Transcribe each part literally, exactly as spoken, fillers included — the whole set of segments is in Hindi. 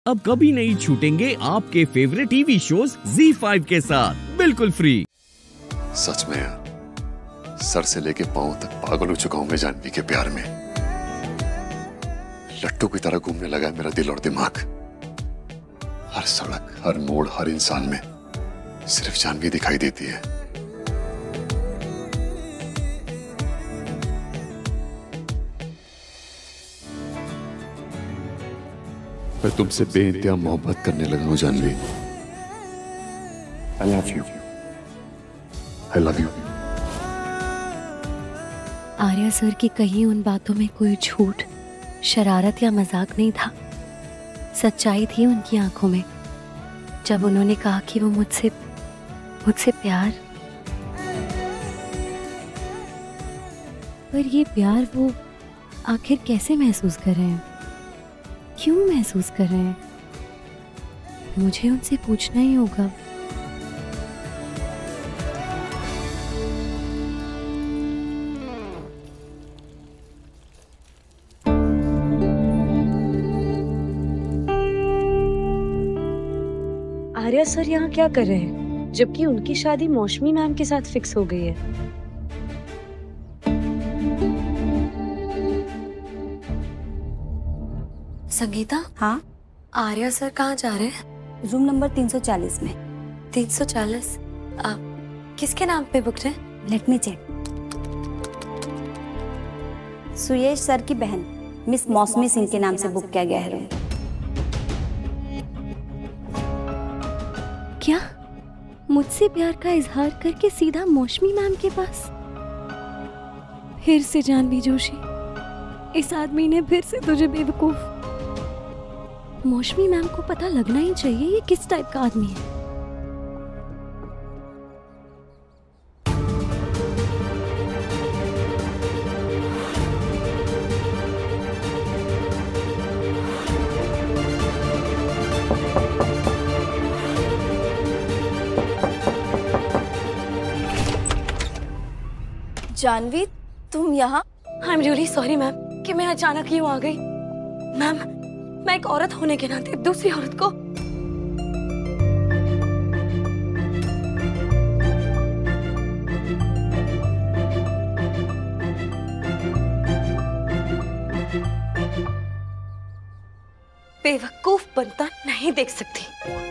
अब कभी नहीं छूटेंगे आपके favourite TV shows Zee five के साथ बिल्कुल फ्री। सच में यार, सर से लेके पांव तक पागल हो चुका हूं मैं जानवी के प्यार में। लट्टू की तरह घूमने लगा है मेरा दिल और दिमाग। हर सड़क, हर मोड़, हर इंसान में सिर्फ जानवी दिखाई देती है। मैं तुमसे बेइंतहा मोहब्बत करने लगा हूं Jahnvi. I love you. I love you. Arya sir की कही उन बातों में कोई झूठ, शरारत या मजाक नहीं था। सच्चाई थी उनकी आंखों में जब उन्होंने कहा कि वो मुझसे मुझसे प्यार। पर ये प्यार वो आखिर कैसे महसूस कर रहे हैं, क्यों महसूस कर रहे हैं? मुझे उनसे पूछना ही होगा। आर्या सर यहाँ क्या कर रहे हैं जबकि उनकी शादी मौसमी मैम के साथ फिक्स हो गई है? संगीता, हाँ? आर्या सर कहाँ जा रहे हैं? रूम नंबर तीन सौ चालीस में। तीन सौ चालीस? किसके नाम पे बुक है? Let me check. Suyesh sir की बहन मिस मौसमी सिंह के नाम से बुक किया गया है रूम। क्या मुझसे प्यार का इजहार करके सीधा मौसमी मैम के पास? फिर से जानवी जोशी, इस आदमी ने फिर से तुझे बेवकूफ। मौसमी मैम को पता लगना ही चाहिए ये किस टाइप का आदमी है। जानवी, तुम यहाँ? I am really sorry ma'am कि मैं अचानक यूं आ गई। मैम, मैं एक औरत होने के नाते दूसरी औरत को बेवकूफ बनता नहीं देख सकती।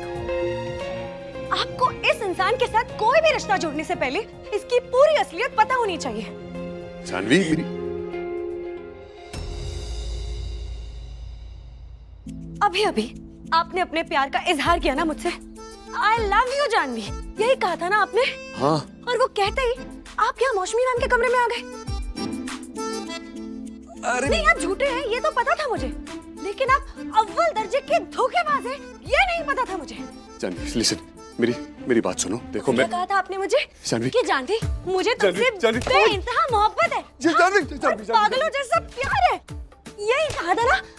आपको इस इंसान के साथ कोई भी रिश्ता जोड़ने से पहले इसकी पूरी असलियत पता होनी चाहिए। जानवी, मेरी अभी अभी आपने अपने प्यार का इजहार किया ना मुझसे। I love you जानवी, यही कहा था ना आपने? हाँ। और वो कहते ही आप यहाँ मौसमी मैम के कमरे में आ गए। अरे नहीं, आप झूठे हैं ये तो पता था मुझे, लेकिन आप अव्वल दर्जे के धोखेबाज हैं ये नहीं पता था मुझे। जानवी, लिसन, मेरी मेरी बात सुनो। देखो, मैं कहा था आपने मुझे जानवी कि जानवी मुझे तुमसे बेइंतहा मोहब्बत है, जानवी, जानवी, पागलों जैसा प्यार है, यही कहा था ना?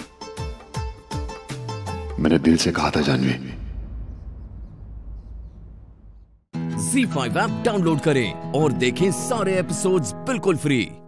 मैंने दिल से कहा था Jahnvi. Zee five app download करें और देखें सारे एपिसोड्स बिल्कुल फ्री।